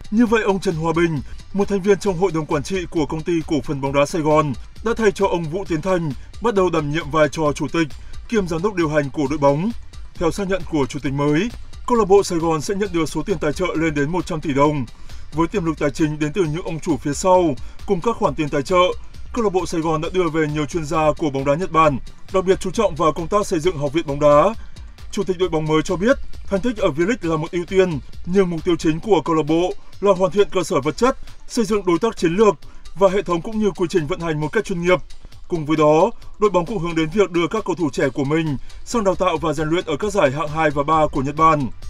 Như vậy, ông Trần Hòa Bình, một thành viên trong hội đồng quản trị của công ty cổ phần bóng đá Sài Gòn, đã thay cho ông Vũ Tiến Thành bắt đầu đảm nhiệm vai trò chủ tịch kiêm giám đốc điều hành của đội bóng. Theo xác nhận của chủ tịch mới, câu lạc bộ Sài Gòn sẽ nhận được số tiền tài trợ lên đến 100 tỷ đồng. Với tiềm lực tài chính đến từ những ông chủ phía sau cùng các khoản tiền tài trợ, câu lạc bộ Sài Gòn đã đưa về nhiều chuyên gia của bóng đá Nhật Bản, đặc biệt chú trọng vào công tác xây dựng học viện bóng đá. Chủ tịch đội bóng mới cho biết, thành tích ở V-League là một ưu tiên, nhưng mục tiêu chính của câu lạc bộ là hoàn thiện cơ sở vật chất, xây dựng đối tác chiến lược và hệ thống cũng như quy trình vận hành một cách chuyên nghiệp. Cùng với đó, đội bóng cũng hướng đến việc đưa các cầu thủ trẻ của mình sang đào tạo và rèn luyện ở các giải hạng 2 và 3 của Nhật Bản.